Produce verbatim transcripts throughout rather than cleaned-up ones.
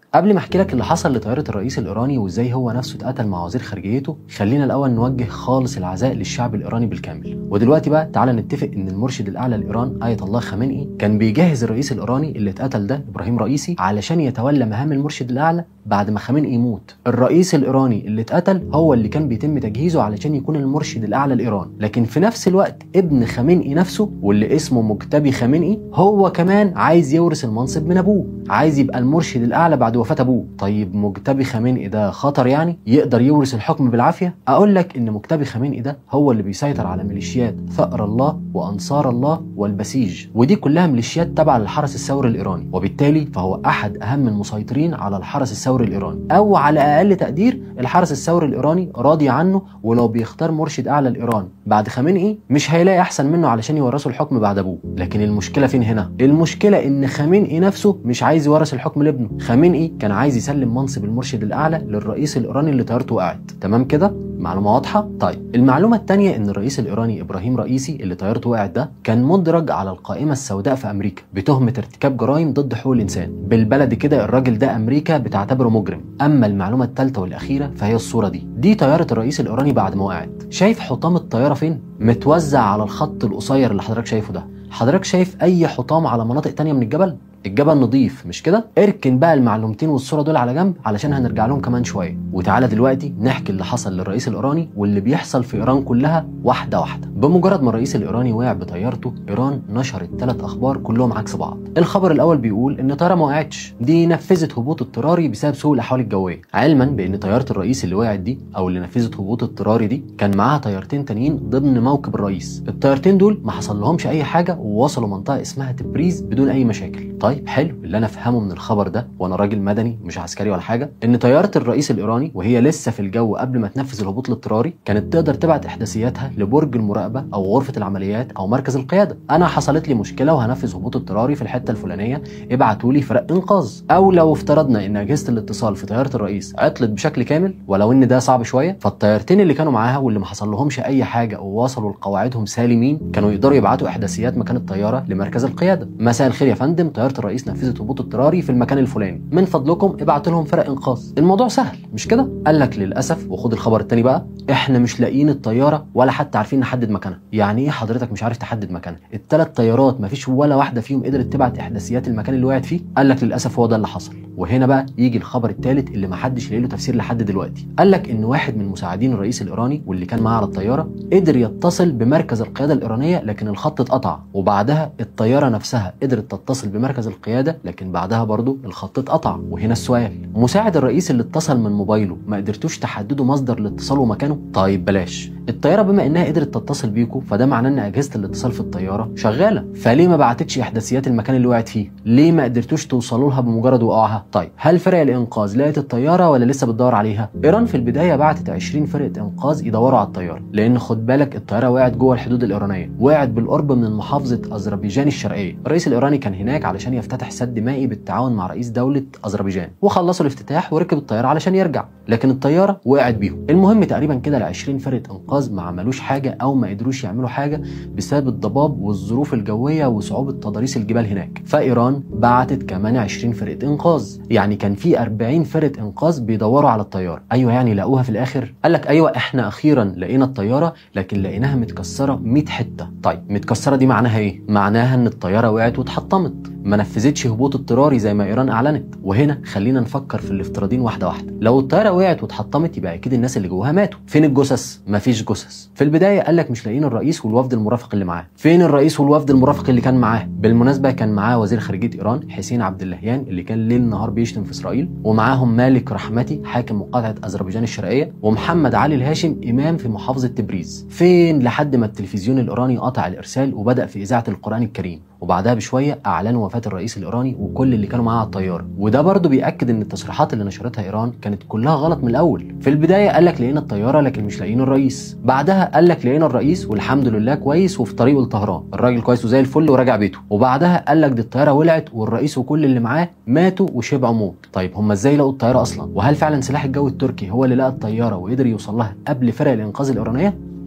قبل ما احكي لك اللي حصل لطياره الرئيس الايراني وازاي هو نفسه اتقتل مع وزير خارجيته، خلينا الاول نوجه خالص العزاء للشعب الايراني بالكامل. ودلوقتي بقى تعالى نتفق ان المرشد الاعلى لايران آية الله خامنئي كان بيجهز الرئيس الايراني اللي اتقتل ده ابراهيم رئيسي علشان يتولى مهام المرشد الاعلى بعد ما خامنئي يموت. الرئيس الايراني اللي اتقتل هو اللي كان بيتم تجهيزه علشان يكون المرشد الاعلى لايران، لكن في نفس الوقت ابن خامنئي نفسه واللي اسمه مجتبي خامنئي هو كمان عايز يورث المنصب من ابوه، عايز يبقى المرشد الاعلى بعد وفاه ابوه. طيب مجتبي خامنئي ده خطر يعني يقدر يورث الحكم بالعافيه؟ اقول لك ان مجتبي خامنئي ده هو اللي بيسيطر على ميليشيات ثأر الله وانصار الله والبسيج، ودي كلها ميليشيات تابعه للحرس الثوري الايراني، وبالتالي فهو احد اهم المسيطرين على الحرس الثوري الايراني، او على اقل تقدير الحرس الثوري الايراني راضي عنه، ولو بيختار مرشد اعلى لايران بعد خامنئي مش هيلاقي احسن منه علشان يورثه الحكم بعد ابوه. لكن المشكله فين هنا؟ المشكله ان خامنئي نفسه مش عايز يورث الحكم لابنه. خامنئي كان عايز يسلم منصب المرشد الاعلى للرئيس الايراني اللي طيارته وقعت. تمام كده؟ معلومه واضحه؟ طيب المعلومه الثانيه ان الرئيس الايراني ابراهيم رئيسي اللي طيارته وقعت ده كان مدرج على القائمه السوداء في امريكا بتهمه ارتكاب جرائم ضد حقوق الانسان. بالبلد كده الراجل ده امريكا بتعتبره مجرم. اما المعلومه الثالثه والاخيره فهي الصوره دي. دي طياره الرئيس الايراني بعد ما وقعت. شايف حطام الطياره فين؟ متوزع على الخط القصير اللي حضرتك شايفه ده. حضرتك شايف اي حطام على مناطق تانية من الجبل؟ الجبل نضيف مش كده؟ اركن بقى المعلومتين والصوره دول على جنب علشان هنرجع لهم كمان شويه، وتعالى دلوقتي نحكي اللي حصل للرئيس الايراني واللي بيحصل في ايران كلها واحده واحده. بمجرد ما الرئيس الايراني وقع بطيارته، ايران نشرت ثلاث اخبار كلهم عكس بعض. الخبر الاول بيقول ان الطياره ما وقعتش، دي نفذت هبوط اضطراري بسبب سوء الاحوال الجويه، علما بان طياره الرئيس اللي وقعت دي او اللي نفذت هبوط اضطراري دي كان معاها طيارتين تانيين ضمن موكب الرئيس. الطيارتين دول ما حصل لهمش اي حاجه ووصلوا منطقه اسمها تبريز بدون اي مشاكل. طيب حلو، اللي انا افهمه من الخبر ده وانا راجل مدني مش عسكري ولا حاجه ان طياره الرئيس الايراني وهي لسه في الجو قبل ما تنفذ الهبوط الاضطراري كانت تقدر تبعت احداثياتها لبرج المراقبه او غرفه العمليات او مركز القياده. انا حصلت لي مشكله وهنفذ هبوط اضطراري في الحته الفلانيه، ابعتوا لي فرق انقاذ. او لو افترضنا ان اجهزه الاتصال في طياره الرئيس عطلت بشكل كامل، ولو ان ده صعب شويه، فالطيارتين اللي كانوا معاها واللي ما حصل لهمش اي حاجه ووصلوا لقواعدهم سالمين كانوا يقدروا يبعتوا احداثيات مكان الطياره لمركز القياده. مساء الخير يا فندم، طياره الرئيس نفذت هبوط اضطراري في المكان الفلاني، من فضلكم ابعتوا لهم فرق انقاذ. الموضوع سهل مش كده؟ قال لك للاسف، وخد الخبر الثاني بقى، احنا مش لاقيين الطياره ولا حتى عارفين نحدد مكانها. يعني ايه حضرتك مش عارف تحدد مكانها؟ الثلاث طيارات ما فيش ولا واحده فيهم قدرت تبعت احداثيات المكان اللي وقعت فيه؟ قال لك للاسف هو ده اللي حصل. وهنا بقى يجي الخبر الثالث اللي ما حدش لاقي له تفسير لحد دلوقتي. قال لك ان واحد من مساعدين الرئيس الايراني واللي كان معاه على الطياره قدر يتصل بمركز القياده الايرانيه لكن الخط اتقطع، وبعدها الطياره نفسها قدرت تتصل بمركز القياده لكن بعدها برضه الخط اتقطع. وهنا السؤال، مساعد الرئيس اللي اتصل من موبايله ما قدرتوش تحددوا مصدر الاتصال ومكانه؟ طيب بلاش، الطياره بما انها قدرت تتصل بيكم فده معناه ان اجهزه الاتصال في الطياره شغاله، فليه ما بعتتش احداثيات المكان اللي وقعت فيه؟ ليه ما قدرتوش توصلوا لها بمجرد وقوعها؟ طيب هل فرق الانقاذ لقت الطياره ولا لسه بتدور عليها؟ ايران في البدايه بعتت عشرين فرقه انقاذ يدوروا على الطياره، لان خد بالك الطياره وقعت جوه الحدود الايرانيه، وقعت بالقرب من محافظه اذربيجان الشرقيه. الرئيس الايراني كان هناك علشان يفتتح سد مائي بالتعاون مع رئيس دوله اذربيجان، وخلصوا الافتتاح وركب الطياره علشان يرجع، لكن الطياره وقعت بيهم. المهم تقريبا كده ال عشرين فرقه انقاذ ما عملوش حاجه او ما قدروش يعملوا حاجه بسبب الضباب والظروف الجويه وصعوبه تضاريس الجبال هناك. فايران بعتت كمان عشرين فرقه انقاذ، يعني كان في أربعين فرقه انقاذ بيدوروا على الطياره. ايوه يعني لقوها في الاخر؟ قال لك ايوه احنا اخيرا لقينا الطياره، لكن لقيناها متكسره مية حته. طيب متكسره دي معناها ايه؟ معناها ان الطياره وقعت واتحطمت، ما نفذتش هبوط اضطراري زي ما ايران اعلنت. وهنا خلينا نفكر في الافتراضين واحده واحده. لو الطياره وقعت واتحطمت يبقى اكيد الناس اللي جواها ماتوا. فين الجثث؟ مفيش جثث. في البدايه قال لك مش لاقيين الرئيس والوفد المرافق اللي معاه. فين الرئيس والوفد المرافق اللي كان معاه؟ بالمناسبه كان معاه وزير خارجيه ايران حسين عبد اللهيان اللي كان ليل نهار بيشتم في اسرائيل، ومعاهم مالك رحمتي حاكم مقاطعه اذربيجان الشرقيه، ومحمد علي الهاشم امام في محافظه تبريز. فين لحد ما التلفزيون الايراني قطع الارسال وبدا في اذاعه القران الكريم، وبعدها بشويه اعلنوا وفاه الرئيس الايراني وكل اللي كانوا معاه على الطياره. وده برضه بياكد ان التصريحات اللي نشرتها ايران كانت كلها غلط من الاول. في البدايه قال لك لقينا الطياره لكن مش لاقيين الرئيس، بعدها قال لك لقينا الرئيس والحمد لله كويس وفي طريقه لطهران، الراجل كويس وزي الفل وراجع بيته، وبعدها قال لك دي الطياره ولعت والرئيس وكل اللي معاه ماتوا وشبعوا موت. طيب هم ازاي لقوا الطياره اصلا؟ وهل فعلا سلاح الجو التركي هو اللي لقى الطياره وقدر يوصل لها قبل فرق الانقاذ الايرانيه؟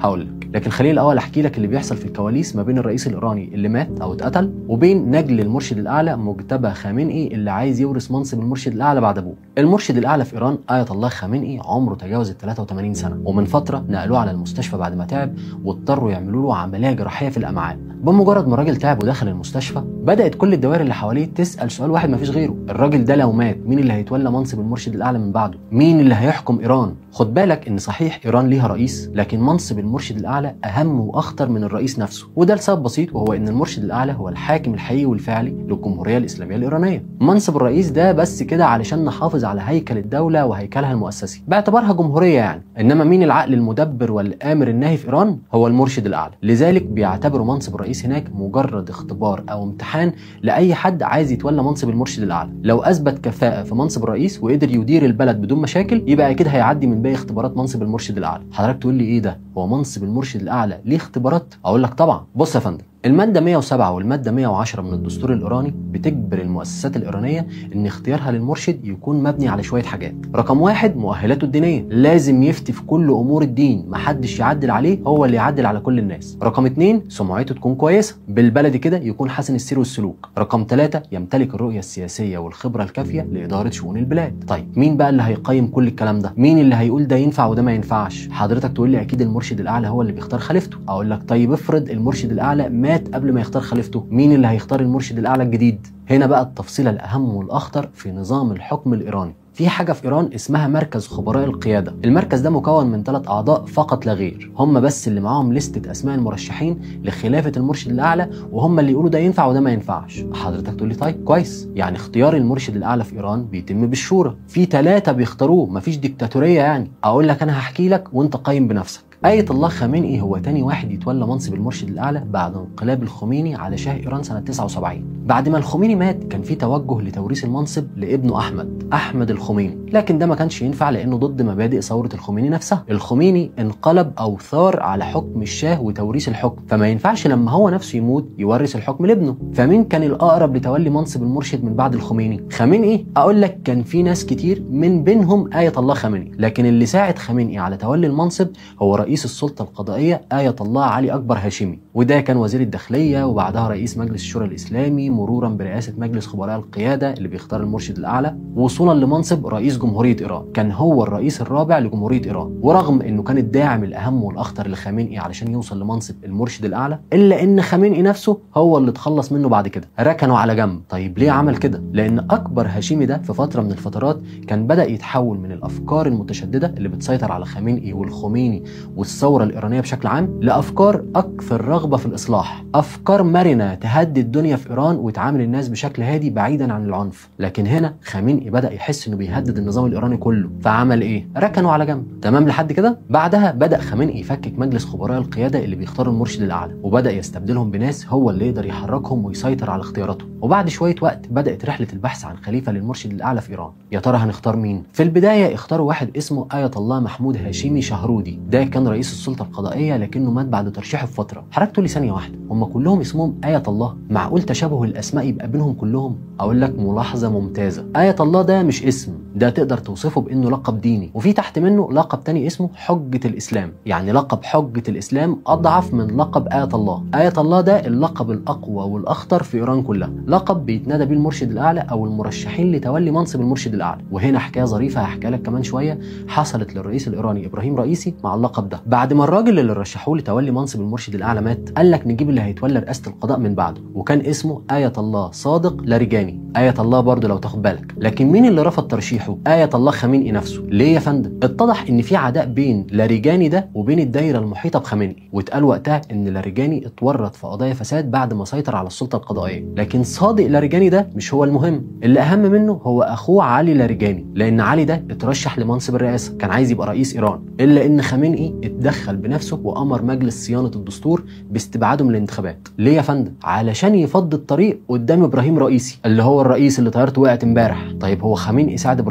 هقول لك، لكن خليني الاول احكي لك اللي بيحصل في الكواليس ما بين الرئيس الايراني اللي مات او اتقتل وبين نجل المرشد الاعلى مجتبى خامنئي اللي عايز يورث منصب المرشد الاعلى بعد ابوه. المرشد الاعلى في ايران آية الله خامنئي عمره تجاوز ال ثلاثة وثمانين سنه، ومن فتره نقلوه على المستشفى بعد ما تعب واضطروا يعملوا له عمليه جراحيه في الامعاء. بمجرد ما الراجل تعب ودخل المستشفى بدات كل الدوائر اللي حواليه تسال سؤال واحد مفيش غيره، الراجل ده لو مات مين اللي هيتولى منصب المرشد الاعلى من بعده؟ مين اللي هيحكم ايران؟ خد بالك ان صحيح ايران ليها رئيس، لكن منصب المرشد الاعلى اهم واخطر من الرئيس نفسه، وده لسبب بسيط وهو ان المرشد الاعلى هو الحاكم الحقيقي والفعلي للجمهوريه الاسلاميه الايرانيه. منصب الرئيس ده بس كده علشان نحافظ على هيكل الدوله وهيكلها المؤسسي باعتبارها جمهوريه يعني، انما مين العقل المدبر والامر الناهي في ايران؟ هو المرشد الاعلى. لذلك بيعتبروا منصب الرئيس هناك مجرد اختبار او امتحان لاي حد عايز يتولى منصب المرشد الاعلى، لو اثبت كفاءه في منصب الرئيس وقدر يدير البلد بدون مشاكل يبقى اكيد هيعدي من باقي اختبارات منصب المرشد الاعلى. حضرتك تقول لي ايه ده؟ هو منصب المرشد الاعلى ليه اختبارات؟ اقول لك طبعا. بص يا فندم، المادة مئة وسبعة والمادة مئة وعشرة من الدستور الإيراني بتجبر المؤسسات الإيرانية إن اختيارها للمرشد يكون مبني على شوية حاجات. رقم واحد، مؤهلاته الدينية، لازم يفتي في كل أمور الدين، محدش يعدل عليه، هو اللي يعدل على كل الناس. رقم اتنين، سمعته تكون كويسة، بالبلدي كده يكون حسن السير والسلوك. رقم ثلاثة، يمتلك الرؤية السياسية والخبرة الكافية لإدارة شؤون البلاد. طيب مين بقى اللي هيقيم كل الكلام ده؟ مين اللي هيقول ده ينفع وده ما ينفعش؟ حضرتك تقول لي أكيد المرشد الأعلى هو اللي بيختار خليفته. أقول لك طيب افرض المرشد الأعلى مات قبل ما يختار خليفته، مين اللي هيختار المرشد الأعلى الجديد؟ هنا بقى التفصيلة الأهم والأخطر في نظام الحكم الإيراني. في حاجة في إيران اسمها مركز خبراء القيادة. المركز ده مكون من ثلاث أعضاء فقط لا غير، هم بس اللي معاهم لستة أسماء المرشحين لخلافة المرشد الأعلى، وهم اللي يقولوا ده ينفع وده ما ينفعش. حضرتك تقول لي طيب كويس، يعني اختيار المرشد الأعلى في إيران بيتم بالشورى، في ثلاثة بيختاروه، مفيش ديكتاتورية يعني. أقول لك أنا هحكي لك وأنت قيم بنفسك. آية الله خامنئي هو تاني واحد يتولى منصب المرشد الأعلى بعد انقلاب الخميني على شاه إيران سنة تسعة وسبعين. بعد ما الخميني مات كان في توجه لتوريث المنصب لابنه أحمد أحمد الخميني، لكن ده ما كانش ينفع لأنه ضد مبادئ ثورة الخميني نفسها. الخميني انقلب أو ثار على حكم الشاه وتوريث الحكم، فما ينفعش لما هو نفسه يموت يورث الحكم لابنه. فمين كان الأقرب لتولي منصب المرشد من بعد الخميني؟ خامنئي. أقول لك كان في ناس كتير من بينهم آية الله خامنئي، لكن اللي ساعد خامنئي على تولي المنصب هو رئيس السلطة القضائية آية الله علي أكبر هاشمي، وده كان وزير الداخلية وبعدها رئيس مجلس الشورى الإسلامي، مرورا برئاسة مجلس خبراء القيادة اللي بيختار المرشد الأعلى، وصولا لمنصب رئيس جمهورية إيران. كان هو الرئيس الرابع لجمهورية إيران، ورغم إنه كان الداعم الأهم والأخطر لخامنئي علشان يوصل لمنصب المرشد الأعلى، إلا إن خامنئي نفسه هو اللي اتخلص منه بعد كده، ركنه على جنب. طيب ليه عمل كده؟ لأن أكبر هاشمي ده في فترة من الفترات كان بدأ يتحول من الأفكار المتشددة اللي بتسيطر على خامنئي والخميني والثورة الإيرانية بشكل عام لأفكار أكثر رغبة في الإصلاح، أفكار مرنة تهدي الدنيا في إيران وتعامل الناس بشكل هادي بعيدا عن العنف. لكن هنا خامنئي بدأ يحس إنه بيهدد النظام الإيراني كله، فعمل إيه؟ ركنه على جنب. تمام لحد كده؟ بعدها بدأ خامنئي يفكك مجلس خبراء القيادة اللي بيختاروا المرشد الأعلى، وبدأ يستبدلهم بناس هو اللي يقدر يحركهم ويسيطر على اختياراتهم. وبعد شوية وقت بدأت رحلة البحث عن خليفة للمرشد الأعلى في إيران. يا ترى هنختار مين؟ في البداية اختاروا واحد اسمه آية الله محمود هاشمي شهرودي، ده كان رئيس السلطة القضائية لكنه مات بعد ترشيحه بفترة. حضرتك تقول لي ثانية واحدة، هم كلهم اسمهم آية الله؟ معقول تشابه الأسماء يبقى بينهم كلهم؟ أقول لك ملاحظة ممتازة، آية الله ده مش اسم، ده تقدر توصفه بأنه لقب ديني، وفي تحت منه لقب تاني اسمه حجة الإسلام، يعني لقب حجة الإسلام أضعف من لقب آية الله. آية الله ده اللقب الأقوى والأخطر في إيران كلها، لقب بيتنادى بيه المرشد الأعلى أو المرشحين لتولي منصب المرشد الأعلى. وهنا حكاية ظريفة هحكيها لك كمان شوية حصلت للرئيس الإيراني إبراهيم رئيسي مع اللقب ده. بعد ما الراجل اللي رشحوه لتولي منصب المرشد الأعلى مات، قال لك نجيب اللي هيتولى رئاسة القضاء من بعده، وكان اسمه آية الله صادق لارجاني. آية الله برضه لو تاخد بالك، لكن مين اللي رفض ترشيحه؟ آية الله خامنئي نفسه. ليه يا فندم؟ اتضح ان في عداء بين لارجاني ده وبين الدايره المحيطه بخامنئي، واتقال وقتها ان لارجاني اتورط في قضايا فساد بعد ما سيطر على السلطه القضائيه. لكن صادق لارجاني ده مش هو المهم، اللي اهم منه هو اخوه علي لارجاني، لان علي ده اترشح لمنصب الرئاسه، كان عايز يبقى رئيس ايران، الا ان خامنئي اتدخل بنفسه وامر مجلس صيانه الدستور باستبعاده من الانتخابات. ليه يا فندم؟ علشان يفضي الطريق قدام ابراهيم رئيسي اللي هو الرئيس اللي طيارته وقعت امبارح. طيب هو خامنئي ساعد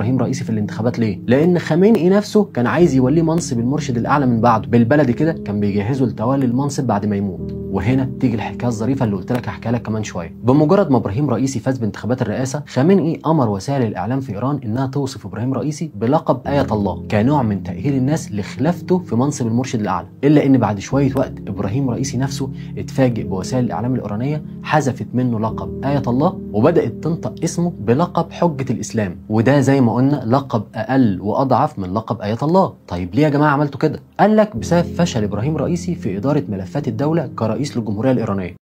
ابراهيم رئيسي في الانتخابات ليه؟ لان خامنئي نفسه كان عايز يوليه منصب المرشد الاعلى من بعده، بالبلدي كده كان بيجهزه لتولي المنصب بعد ما يموت. وهنا تيجي الحكايه الظريفه اللي قلت لك هحكيها لك كمان شويه. بمجرد ما ابراهيم رئيسي فاز بانتخابات الرئاسه، خامنئي امر وسائل الاعلام في ايران انها توصف ابراهيم رئيسي بلقب آية الله كنوع من تاهيل الناس لخلافته في منصب المرشد الاعلى. الا ان بعد شويه وقت ابراهيم رئيسي نفسه اتفاجئ بوسائل الاعلام الايرانيه حذفت منه لقب آية الله وبدات تنطق اسمه بلقب حجه الاسلام، وده زي ما قلنا لقب اقل واضعف من لقب آية الله. طيب ليه يا جماعه عملتوا كده؟ قال لك بسبب فشل ابراهيم رئيسي في اداره ملفات الدوله كرئيس للجمهوريه الايرانيه.